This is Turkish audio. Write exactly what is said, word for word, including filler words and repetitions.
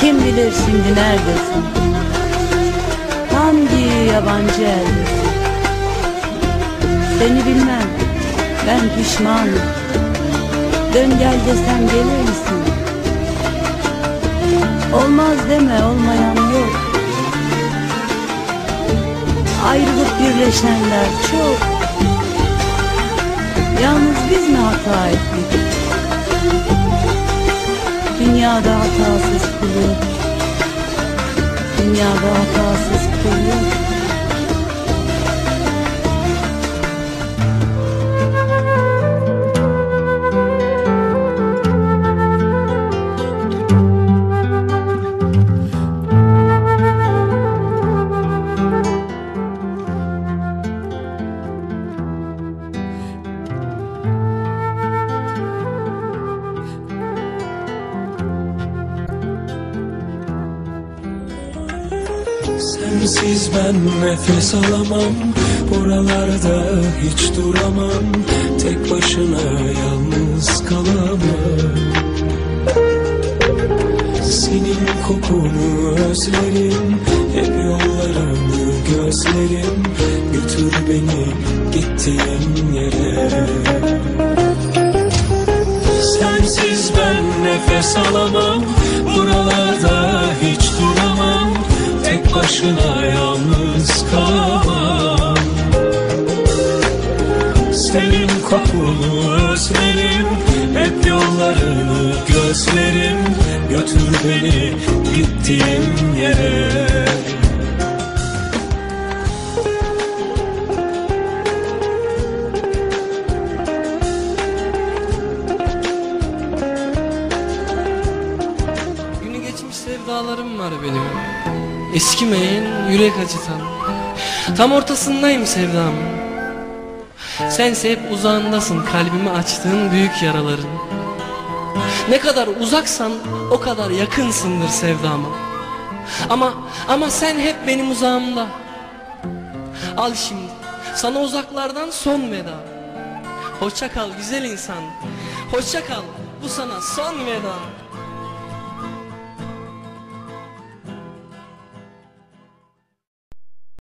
Kim bilir şimdi neredesin? Hangi yabancı eldesin? Seni bilmem, ben pişmanım. Dön gel desem gelir misin? Olmaz deme, olmayan yok. Ayrılıp birleşenler çok. Yalnız biz mi hata ettik? Dünyada hatasız kul yok. Dünyada hatasız kul yok. Sensiz ben nefes alamam, buralarda hiç duramam, tek başına yalnız kalamam. Senin kokunu özlerim, hep yollarını gözlerim, götür beni gittiğin yere. Sensiz ben nefes alamam, buralarda hiç duramam, tek başına yalnız kalamam. Senin kokunu özlerim, hep yollarını gözlerim, götür beni gittiğin yere. Günü geçmiş sevdalarım var benim, eskimeyen, yürek acıtan. Tam ortasındayım sevdamın. Sense hep uzağındasın, kalbimi açtığın büyük yaraların. Ne kadar uzaksan o kadar yakınsındır sevdama. Ama ama sen hep benim uzağımda. Al şimdi sana uzaklardan son veda. Hoşça kal güzel insan. Hoşça kal, bu sana son veda.